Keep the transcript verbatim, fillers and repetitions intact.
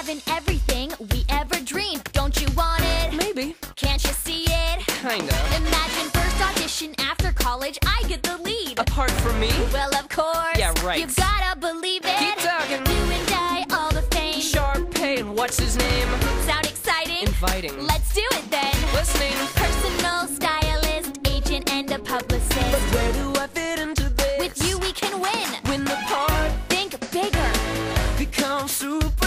having everything we ever dreamed. Don't you want it? Maybe. Can't you see it? Kinda. Imagine first audition after college, I get the lead. Apart from me? Well, of course. Yeah, right. You've gotta believe it. Keep talking. Do and die, all the fame. Sharp pain, what's his name? Sound exciting? Inviting. Let's do it then. Listening. Personal stylist, agent, and a publicist. But where do I fit into this? With you we can win. Win the part. Think bigger. Become super.